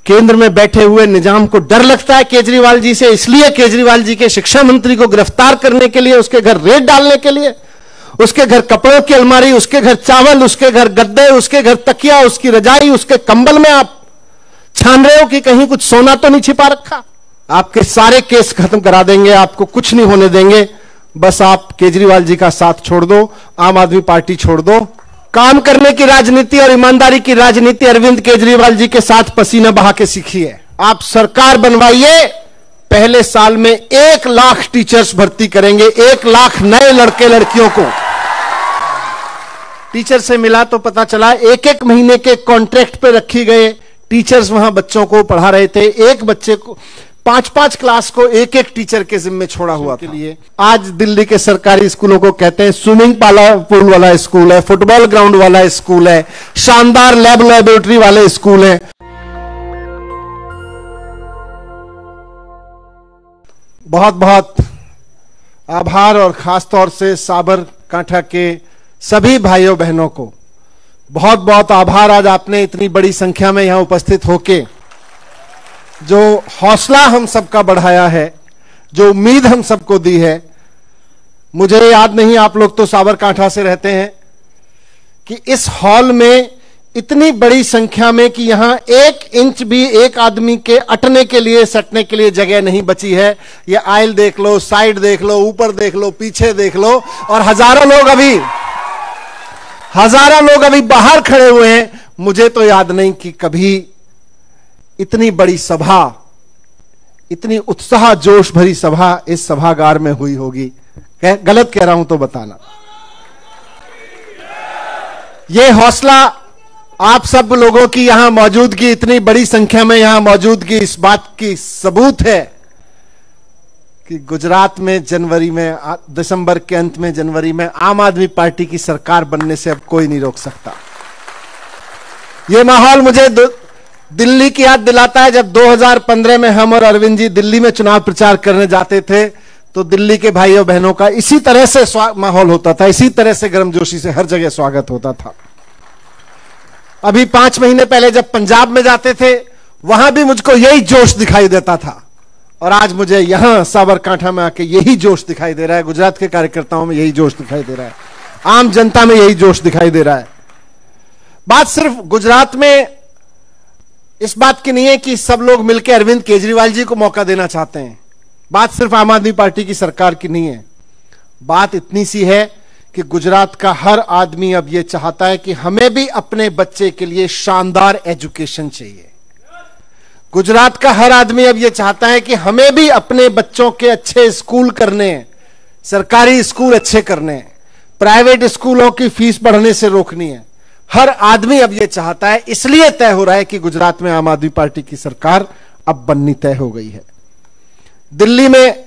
केंद्र में बैठे हुए निजाम को डर लगता है केजरीवाल जी से, इसलिए केजरीवाल जी के शिक्षा मंत्री को गिरफ्तार करने के लिए, उसके घर रेड डालने के लिए, उसके घर कपड़ों की अलमारी, उसके घर चावल, उसके घर गद्दे, उसके घर तकिया, उसकी रजाई, उसके कंबल में आप छान रहे हो कि कहीं कुछ सोना तो नहीं छिपा रखा। आपके सारे केस खत्म करा देंगे, आपको कुछ नहीं होने देंगे। बस आप केजरीवाल जी का साथ छोड़ दो, आम आदमी पार्टी छोड़ दो। काम करने की राजनीति और ईमानदारी की राजनीति अरविंद केजरीवाल जी के साथ पसीना बहा के सीखी है। आप सरकार बनवाइए, पहले साल में 1 लाख टीचर्स भर्ती करेंगे, 1 लाख नए लड़के लड़कियों को। टीचर से मिला तो पता चला 1-1 महीने के कॉन्ट्रैक्ट पे रखी गए टीचर्स वहां बच्चों को पढ़ा रहे थे। एक बच्चे को 5-5 क्लास को 1-1 टीचर के जिम्मे छोड़ा हुआ था। आज दिल्ली के सरकारी स्कूलों को कहते हैं स्विमिंग पूल वाला स्कूल है, फुटबॉल ग्राउंड वाला स्कूल है, शानदार लैब लेबोरेटरी वाले स्कूल है। बहुत बहुत आभार और खासतौर से साबरकांठा के सभी भाइयों बहनों को बहुत बहुत आभार। आज आपने इतनी बड़ी संख्या में यहां उपस्थित होके जो हौसला हम सबका बढ़ाया है, जो उम्मीद हम सबको दी है। मुझे याद नहीं, आप लोग तो साबरकांठा से रहते हैं, कि इस हॉल में इतनी बड़ी संख्या में कि यहां 1 इंच भी एक आदमी के अटने के लिए, सटने के लिए जगह नहीं बची है। ये आयल देख लो, साइड देख लो, ऊपर देख लो, पीछे देख लो, और हजारों लोग अभी बाहर खड़े हुए हैं। मुझे तो याद नहीं कि कभी इतनी बड़ी सभा, इतनी उत्साह जोश भरी सभा इस सभागार में हुई होगी। गलत कह रहा हूं तो बताना। यह हौसला आप सब लोगों की यहां मौजूदगी, इतनी बड़ी संख्या में यहां मौजूदगी, इस बात की सबूत है कि गुजरात में जनवरी में, दिसंबर के अंत में, जनवरी में आम आदमी पार्टी की सरकार बनने से अब कोई नहीं रोक सकता। यह माहौल मुझे दिल्ली की याद दिलाता है। जब 2015 में हम और अरविंद जी दिल्ली में चुनाव प्रचार करने जाते थे तो दिल्ली के भाइयों बहनों का इसी तरह से माहौल होता था, इसी तरह से गर्मजोशी से हर जगह स्वागत होता था। अभी 5 महीने पहले जब पंजाब में जाते थे वहां भी मुझको यही जोश दिखाई देता था, और आज मुझे यहां साबरकांठा में आके यही जोश दिखाई दे रहा है। गुजरात के कार्यकर्ताओं में यही जोश दिखाई दे रहा है, आम जनता में यही जोश दिखाई दे रहा है। बात सिर्फ गुजरात में इस बात की नहीं है कि सब लोग मिलकर अरविंद केजरीवाल जी को मौका देना चाहते हैं। बात सिर्फ आम आदमी पार्टी की सरकार की नहीं है। बात इतनी सी है कि गुजरात का हर आदमी अब यह चाहता है कि हमें भी अपने बच्चे के लिए शानदार एजुकेशन चाहिए। गुजरात का हर आदमी अब यह चाहता है कि हमें भी अपने बच्चों के अच्छे स्कूल करने हैं, सरकारी स्कूल अच्छे करने हैं, प्राइवेट स्कूलों की फीस बढ़ने से रोकनी है। हर आदमी अब यह चाहता है, इसलिए तय हो रहा है कि गुजरात में आम आदमी पार्टी की सरकार अब बननी तय हो गई है। दिल्ली में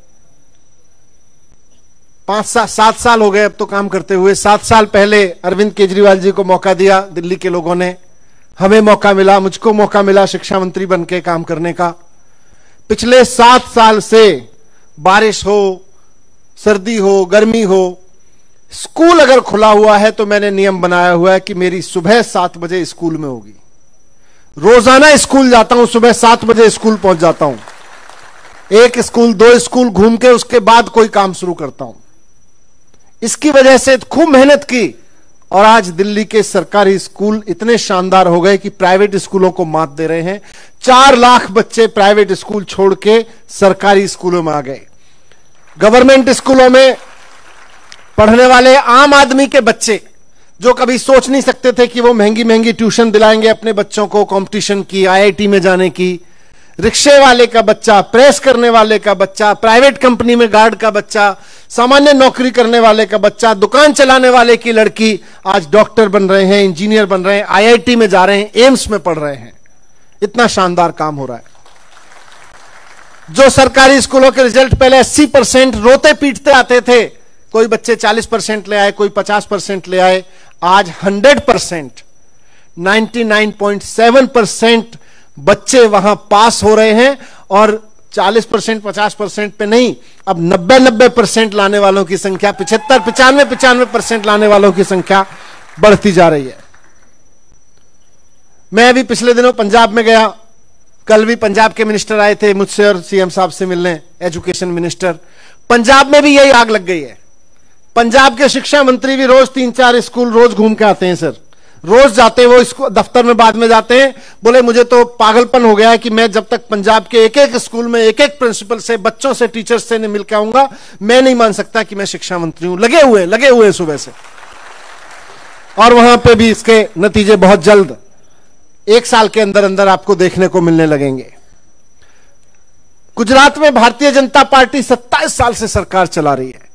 5-7 साल हो गए अब तो काम करते हुए। 7 साल पहले अरविंद केजरीवाल जी को मौका दिया दिल्ली के लोगों ने, हमें मौका मिला, मुझको मौका मिला शिक्षा मंत्री बनके काम करने का। पिछले 7 साल से बारिश हो, सर्दी हो, गर्मी हो, स्कूल अगर खुला हुआ है तो मैंने नियम बनाया हुआ है कि मेरी सुबह 7 बजे स्कूल में होगी। रोजाना स्कूल जाता हूं, सुबह 7 बजे स्कूल पहुंच जाता हूं। 1 स्कूल 2 स्कूल घूम के उसके बाद कोई काम शुरू करता हूं। इसकी वजह से खूब मेहनत की, और आज दिल्ली के सरकारी स्कूल इतने शानदार हो गए कि प्राइवेट स्कूलों को मात दे रहे हैं। 4 लाख बच्चे प्राइवेट स्कूल छोड़ के सरकारी स्कूलों में आ गए। गवर्नमेंट स्कूलों में पढ़ने वाले आम आदमी के बच्चे जो कभी सोच नहीं सकते थे कि वो महंगी महंगी ट्यूशन दिलाएंगे अपने बच्चों को, कंपटीशन की, आईआईटी में जाने की, रिक्शे वाले का बच्चा, प्रेस करने वाले का बच्चा, प्राइवेट कंपनी में गार्ड का बच्चा, सामान्य नौकरी करने वाले का बच्चा, दुकान चलाने वाले की लड़की आज डॉक्टर बन रहे हैं, इंजीनियर बन रहे हैं, आईआईटी में जा रहे हैं, एम्स में पढ़ रहे हैं। इतना शानदार काम हो रहा है। जो सरकारी स्कूलों के रिजल्ट पहले 80% रोते पीटते आते थे, कोई बच्चे 40% ले आए, कोई 50% ले आए, आज 100%, 99.7% बच्चे वहां पास हो रहे हैं, और 40% 50% पे नहीं, अब 90% लाने वालों की संख्या, 95% लाने वालों की संख्या बढ़ती जा रही है। मैं अभी पिछले दिनों पंजाब में गया, कल भी पंजाब के मिनिस्टर आए थे मुझसे और सीएम साहब से मिलने, एजुकेशन मिनिस्टर। पंजाब में भी यही आग लग गई है। पंजाब के शिक्षा मंत्री भी रोज 3-4 स्कूल रोज घूम के आते हैं सर, रोज जाते हैं वो इसको दफ्तर में, बाद में जाते हैं, बोले मुझे तो पागलपन हो गया है कि मैं जब तक पंजाब के एक एक स्कूल में एक एक प्रिंसिपल से, बच्चों से, टीचर्स से नहीं मिलकर आऊंगा, मैं नहीं मान सकता कि मैं शिक्षा मंत्री हूं। लगे हुए सुबह से। और वहां पे भी इसके नतीजे बहुत जल्द 1 साल के अंदर अंदर आपको देखने को मिलने लगेंगे। गुजरात में भारतीय जनता पार्टी 27 साल से सरकार चला रही है।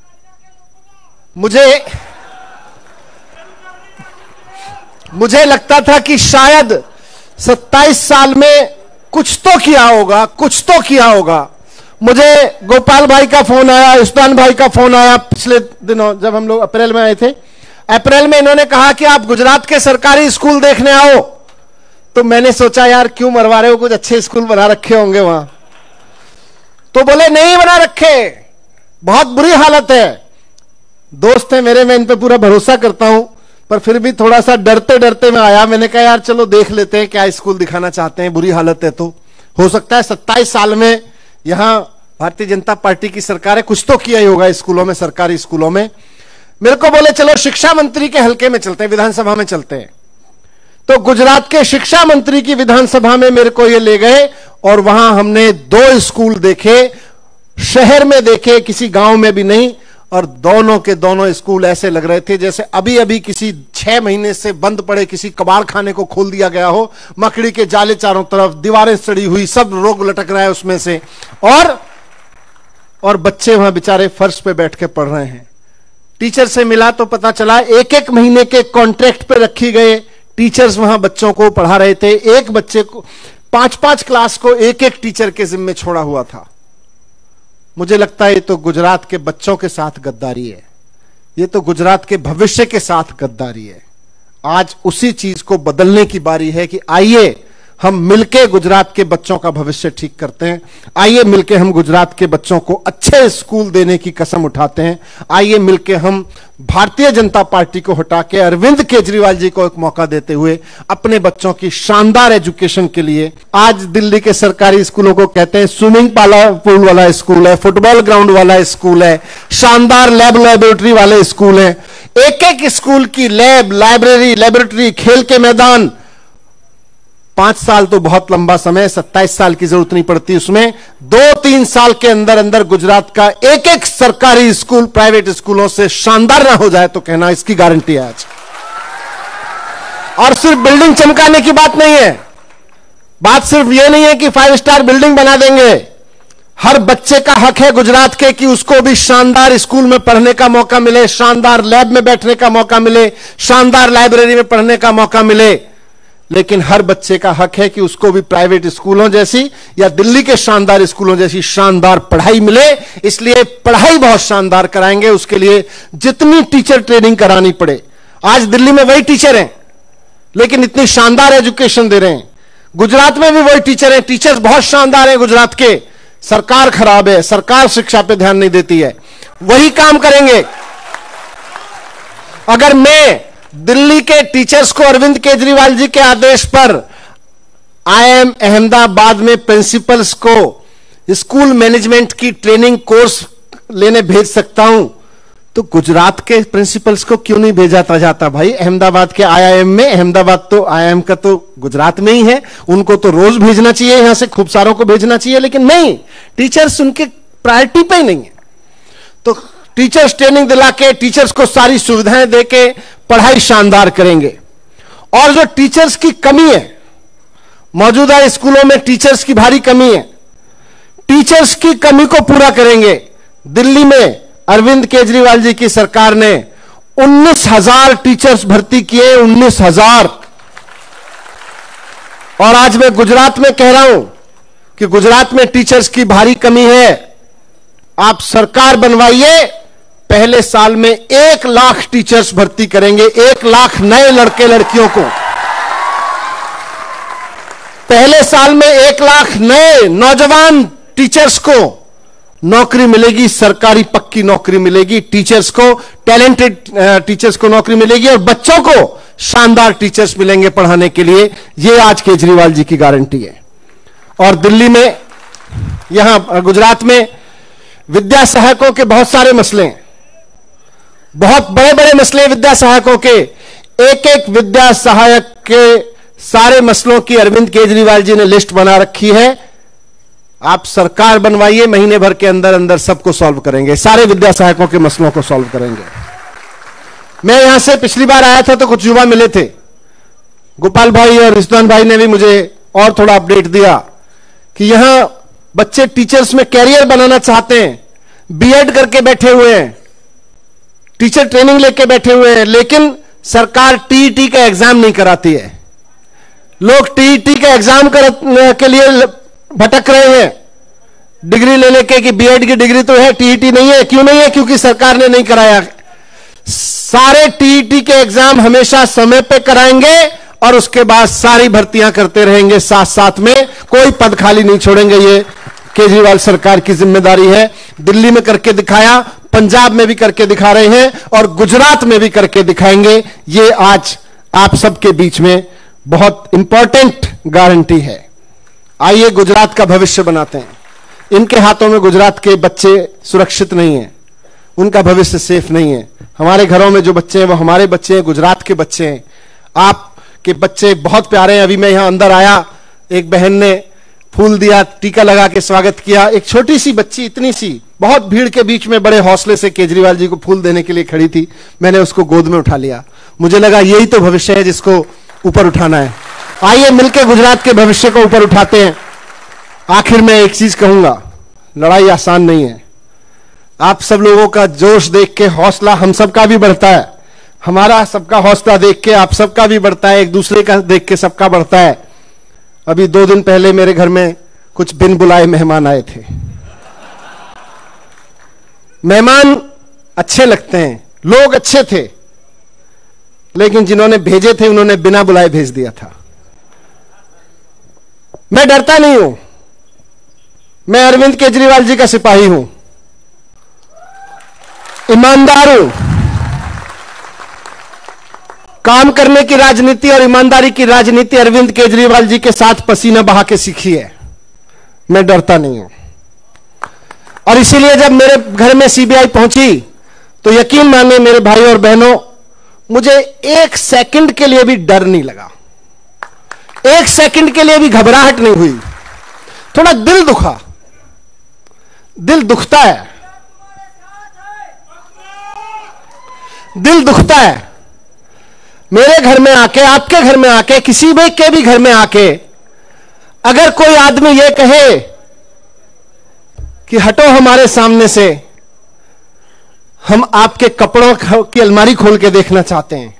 मुझे लगता था कि शायद 27 साल में कुछ तो किया होगा। मुझे गोपाल भाई का फोन आया, इस्तान भाई का फोन आया पिछले दिनों, जब हम लोग अप्रैल में आए थे। अप्रैल में इन्होंने कहा कि आप गुजरात के सरकारी स्कूल देखने आओ। तो मैंने सोचा यार क्यों मरवा रहे हो, कुछ अच्छे स्कूल बना रखे होंगे वहां। तो बोले नहीं बना रखे, बहुत बुरी हालत है। दोस्त है मेरे, मैं इन पे पूरा भरोसा करता हूं, पर फिर भी थोड़ा सा डरते डरते मैं आया। मैंने कहा यार चलो देख लेते हैं क्या स्कूल दिखाना चाहते हैं, बुरी हालत है तो हो सकता है 27 साल में यहां भारतीय जनता पार्टी की सरकार है, कुछ तो किया ही होगा स्कूलों में, सरकारी स्कूलों में। मेरे को बोले चलो शिक्षा मंत्री के हलके में चलते हैं, विधानसभा में चलते हैं। तो गुजरात के शिक्षा मंत्री की विधानसभा में मेरे को ये ले गए और वहां हमने 2 स्कूल देखे, शहर में देखे, किसी गांव में भी नहीं। और दोनों के दोनों स्कूल ऐसे लग रहे थे जैसे अभी अभी किसी 6 महीने से बंद पड़े किसी कबाड़ खाने को खोल दिया गया हो। मकड़ी के जाले चारों तरफ, दीवारें सड़ी हुई, सब रोग लटक रहा है उसमें से, और बच्चे वहां बेचारे फर्श पे बैठ के पढ़ रहे हैं। टीचर से मिला तो पता चला 1-1 महीने के कॉन्ट्रैक्ट पे रखी गए टीचर्स वहां बच्चों को पढ़ा रहे थे। एक बच्चे को 5-5 क्लास को एक टीचर के जिम्मे छोड़ा हुआ था। मुझे लगता है ये तो गुजरात के बच्चों के साथ गद्दारी है, ये तो गुजरात के भविष्य के साथ गद्दारी है। आज उसी चीज को बदलने की बारी है कि आइए हम मिलके गुजरात के बच्चों का भविष्य ठीक करते हैं। आइए मिलके हम गुजरात के बच्चों को अच्छे स्कूल देने की कसम उठाते हैं। आइए मिलके हम भारतीय जनता पार्टी को हटा के अरविंद केजरीवाल जी को एक मौका देते हुए अपने बच्चों की शानदार एजुकेशन के लिए, आज दिल्ली के सरकारी स्कूलों को कहते हैं स्विमिंग पूल वाला स्कूल है, फुटबॉल ग्राउंड वाला स्कूल है, शानदार लैब लेबोरेटरी वाले स्कूल है। एक स्कूल की लैब, लाइब्रेरी, लेबोरेटरी, खेल के मैदान। 5 साल तो बहुत लंबा समय, 27 साल की जरूरत नहीं पड़ती उसमें। 2-3 साल के अंदर अंदर गुजरात का एक सरकारी स्कूल प्राइवेट स्कूलों से शानदार ना हो जाए तो कहना इसकी गारंटी है आज। और सिर्फ बिल्डिंग चमकाने की बात नहीं है, बात सिर्फ यह नहीं है कि 5 स्टार बिल्डिंग बना देंगे। हर बच्चे का हक है गुजरात के कि उसको भी शानदार स्कूल में पढ़ने का मौका मिले, शानदार लैब में बैठने का मौका मिले, शानदार लाइब्रेरी में पढ़ने का मौका मिले। लेकिन हर बच्चे का हक है कि उसको भी प्राइवेट स्कूलों जैसी या दिल्ली के शानदार स्कूलों जैसी शानदार पढ़ाई मिले। इसलिए पढ़ाई बहुत शानदार कराएंगे, उसके लिए जितनी टीचर ट्रेनिंग करानी पड़े। आज दिल्ली में वही टीचर हैं लेकिन इतनी शानदार एजुकेशन दे रहे हैं। गुजरात में भी वही टीचर हैं, टीचर्स बहुत शानदार हैं गुजरात के। सरकार खराब है, सरकार शिक्षा पे ध्यान नहीं देती है। वही काम करेंगे। अगर मैं दिल्ली के टीचर्स को अरविंद केजरीवाल जी के आदेश पर IIM अहमदाबाद में प्रिंसिपल्स को स्कूल मैनेजमेंट की ट्रेनिंग कोर्स लेने भेज सकता हूं, तो गुजरात के प्रिंसिपल्स को क्यों नहीं भेजा जाता भाई अहमदाबाद के IIM में? अहमदाबाद तो IIM का तो गुजरात में ही है, उनको तो रोज भेजना चाहिए, यहां से खूब सारों को भेजना चाहिए। लेकिन नहीं, टीचर्स उनके प्रायोरिटी पे ही नहीं है। तो टीचर्स ट्रेनिंग दिला के, टीचर्स को सारी सुविधाएं देके पढ़ाई शानदार करेंगे। और जो टीचर्स की कमी है, मौजूदा स्कूलों में टीचर्स की भारी कमी है, टीचर्स की कमी को पूरा करेंगे। दिल्ली में अरविंद केजरीवाल जी की सरकार ने 19,000 टीचर्स भर्ती किए, 19,000। और आज मैं गुजरात में कह रहा हूं कि गुजरात में टीचर्स की भारी कमी है। आप सरकार बनवाइए, पहले साल में 1 लाख टीचर्स भर्ती करेंगे, 1 लाख नए लड़के लड़कियों को। पहले साल में 1 लाख नए नौजवान टीचर्स को नौकरी मिलेगी, सरकारी पक्की नौकरी मिलेगी। टीचर्स को, टैलेंटेड टीचर्स को नौकरी मिलेगी और बच्चों को शानदार टीचर्स मिलेंगे पढ़ाने के लिए। यह आज केजरीवाल जी की गारंटी है। और दिल्ली में, यहां गुजरात में विद्या सहायकों के बहुत सारे मसले हैं, बहुत बड़े बड़े मसले विद्या सहायकों के। एक एक विद्या सहायक के सारे मसलों की अरविंद केजरीवाल जी ने लिस्ट बना रखी है। आप सरकार बनवाइए, महीने भर के अंदर अंदर सबको सॉल्व करेंगे, सारे विद्या सहायकों के मसलों को सॉल्व करेंगे। मैं यहां से पिछली बार आया था तो कुछ युवा मिले थे, गोपाल भाई और रिजवान भाई ने भी मुझे और थोड़ा अपडेट दिया कि यहां बच्चे टीचर्स में कैरियर बनाना चाहते हैं, बीएड करके बैठे हुए हैं, टीचर ट्रेनिंग लेके बैठे हुए हैं, लेकिन सरकार टीईटी का एग्जाम नहीं कराती है। लोग टीईटी का एग्जाम के लिए भटक रहे हैं, डिग्री लेने के कि बीएड की डिग्री तो है, टीईटी नहीं है। क्यों नहीं है? क्योंकि सरकार ने नहीं कराया। सारे टीईटी के एग्जाम हमेशा समय पे कराएंगे और उसके बाद सारी भर्तियां करते रहेंगे साथ साथ में, कोई पद खाली नहीं छोड़ेंगे। ये केजरीवाल सरकार की जिम्मेदारी है। दिल्ली में करके दिखाया, पंजाब में भी करके दिखा रहे हैं और गुजरात में भी करके दिखाएंगे। ये आज आप सबके बीच में बहुत इंपॉर्टेंट गारंटी है। आइए गुजरात का भविष्य बनाते हैं। इनके हाथों में गुजरात के बच्चे सुरक्षित नहीं हैं, उनका भविष्य सेफ नहीं है। हमारे घरों में जो बच्चे हैं वो हमारे बच्चे हैं, गुजरात के बच्चे हैं। आपके बच्चे बहुत प्यारे हैं। अभी मैं यहां अंदर आया, एक बहन ने फूल दिया, टीका लगा के स्वागत किया। एक छोटी सी बच्ची, इतनी सी, बहुत भीड़ के बीच में बड़े हौसले से केजरीवाल जी को फूल देने के लिए खड़ी थी। मैंने उसको गोद में उठा लिया। मुझे लगा यही तो भविष्य है जिसको ऊपर उठाना है। आइए मिलकर गुजरात के भविष्य को ऊपर उठाते हैं। आखिर में एक चीज कहूंगा, लड़ाई आसान नहीं है। आप सब लोगों का जोश देख के हौसला हम सबका भी बढ़ता है, हमारा सबका हौसला देख के आप सबका भी बढ़ता है, एक दूसरे का देख के सबका बढ़ता है। अभी 2 दिन पहले मेरे घर में कुछ बिन बुलाए मेहमान आए थे। मेहमान अच्छे लगते हैं, लोग अच्छे थे, लेकिन जिन्होंने भेजे थे उन्होंने बिना बुलाए भेज दिया था। मैं डरता नहीं हूं, मैं अरविंद केजरीवाल जी का सिपाही हूं, ईमानदार हूं। काम करने की राजनीति और ईमानदारी की राजनीति अरविंद केजरीवाल जी के साथ पसीना बहा के सीखी है। मैं डरता नहीं हूं और इसीलिए जब मेरे घर में सीबीआई पहुंची तो यकीन मानिए मेरे भाई और बहनों, मुझे 1 सेकंड के लिए भी डर नहीं लगा, 1 सेकंड के लिए भी घबराहट नहीं हुई। थोड़ा दिल दुखा, दिल दुखता है, दिल दुखता है। मेरे घर में आके, आपके घर में आके, किसी भी के भी घर में आके अगर कोई आदमी ये कहे कि हटो हमारे सामने से, हम आपके कपड़ों की अलमारी खोल के देखना चाहते हैं,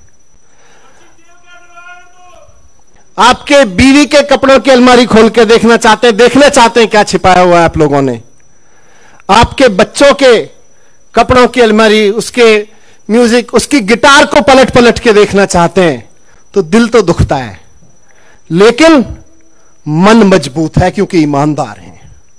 आपके बीवी के कपड़ों की अलमारी खोल के देखना चाहते हैं क्या छिपाया हुआ है आप लोगों ने, आपके बच्चों के कपड़ों की अलमारी, उसके म्यूजिक, उसकी गिटार को पलट पलट के देखना चाहते हैं, तो दिल तो दुखता है, लेकिन मन मजबूत है क्योंकि ईमानदार हैं।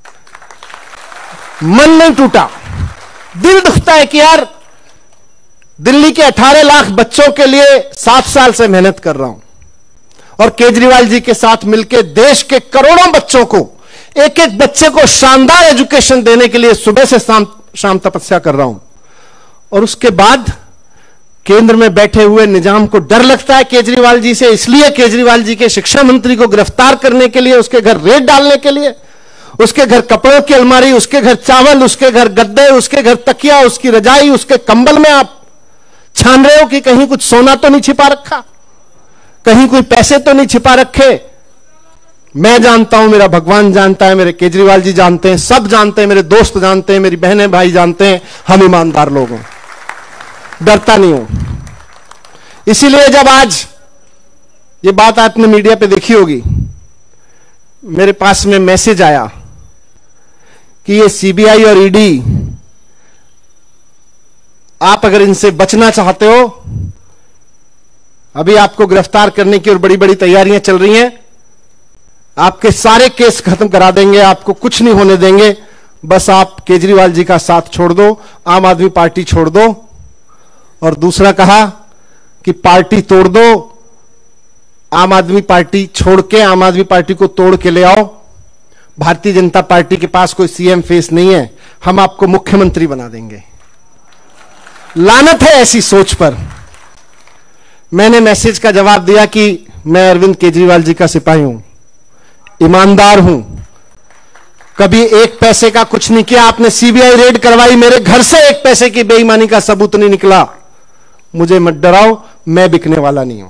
मन नहीं टूटा, दिल दुखता है कि यार दिल्ली के 18 लाख बच्चों के लिए 7 साल से मेहनत कर रहा हूं और केजरीवाल जी के साथ मिलकर देश के करोड़ों बच्चों को, एक एक बच्चे को शानदार एजुकेशन देने के लिए सुबह से शाम तपस्या कर रहा हूं। और उसके बाद केंद्र में बैठे हुए निजाम को डर लगता है केजरीवाल जी से, इसलिए केजरीवाल जी के शिक्षा मंत्री को गिरफ्तार करने के लिए, उसके घर रेड डालने के लिए, उसके घर कपड़ों की अलमारी, उसके घर चावल, उसके घर गद्दे, उसके घर तकिया, उसकी रजाई, उसके कंबल में आप छान रहे हो कि कहीं कुछ सोना तो नहीं छिपा रखा, कहीं कोई पैसे तो नहीं छिपा रखे। मैं जानता हूं, मेरा भगवान जानता है, मेरे केजरीवाल जी जानते हैं, सब जानते हैं, मेरे दोस्त जानते हैं, मेरी बहनें भाई जानते हैं, हम ईमानदार लोग हैं, डरता नहीं हूं। इसीलिए जब आज ये बात आपने मीडिया पे देखी होगी, मेरे पास में मैसेज आया कि ये सीबीआई और ईडी, आप अगर इनसे बचना चाहते हो, अभी आपको गिरफ्तार करने की और बड़ी बड़ी तैयारियां चल रही हैं, आपके सारे केस खत्म करा देंगे, आपको कुछ नहीं होने देंगे, बस आप केजरीवाल जी का साथ छोड़ दो, आम आदमी पार्टी छोड़ दो। और दूसरा कहा कि पार्टी तोड़ दो, आम आदमी पार्टी छोड़ के आम आदमी पार्टी को तोड़ के ले आओ, भारतीय जनता पार्टी के पास कोई सीएम फेस नहीं है, हम आपको मुख्यमंत्री बना देंगे। लानत है ऐसी सोच पर। मैंने मैसेज का जवाब दिया कि मैं अरविंद केजरीवाल जी का सिपाही हूं, ईमानदार हूं, कभी एक पैसे का कुछ नहीं किया। आपने सीबीआई रेड करवाई, मेरे घर से एक पैसे की बेईमानी का सबूत नहीं निकला। मुझे मत डराओ, मैं बिकने वाला नहीं हूं,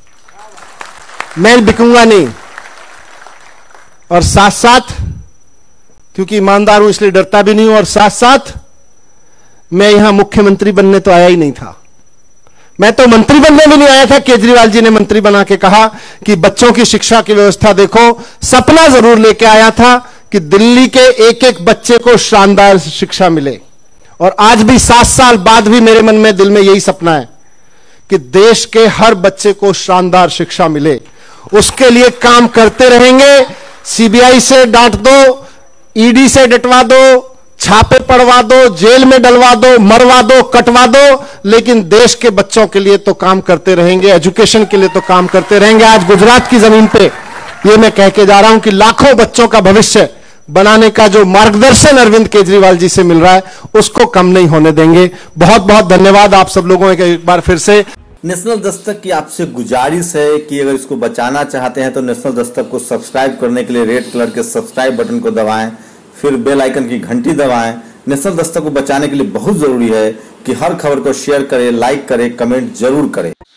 मैं बिकूंगा नहीं। और साथ साथ, क्योंकि ईमानदार हूं इसलिए डरता भी नहीं हूं, और साथ साथ मैं यहां मुख्यमंत्री बनने तो आया ही नहीं था, मैं तो मंत्री बनने भी नहीं आया था। केजरीवाल जी ने मंत्री बना के कहा कि बच्चों की शिक्षा की व्यवस्था देखो, सपना जरूर लेके आया था कि दिल्ली के एक एक बच्चे को शानदार शिक्षा मिले। और आज भी 7 साल बाद भी मेरे मन में, दिल में यही सपना है कि देश के हर बच्चे को शानदार शिक्षा मिले। उसके लिए काम करते रहेंगे। सीबीआई से डांट दो, ईडी से डटवा दो, छापे पड़वा दो, जेल में डलवा दो, मरवा दो, कटवा दो, लेकिन देश के बच्चों के लिए तो काम करते रहेंगे, एजुकेशन के लिए तो काम करते रहेंगे। आज गुजरात की जमीन पे ये मैं कह के जा रहा हूं कि लाखों बच्चों का भविष्य बनाने का जो मार्गदर्शन अरविंद केजरीवाल जी से मिल रहा है, उसको कम नहीं होने देंगे। बहुत बहुत धन्यवाद आप सब लोगों का एक बार फिर से। नेशनल दस्तक की आपसे गुजारिश है कि अगर इसको बचाना चाहते हैं तो नेशनल दस्तक को सब्सक्राइब करने के लिए रेड कलर के सब्सक्राइब बटन को दबाएं, फिर बेल आइकन की घंटी दबाएं। नेशनल दस्तक को बचाने के लिए बहुत जरूरी है कि हर खबर को शेयर करें, लाइक करें, कमेंट जरूर करें।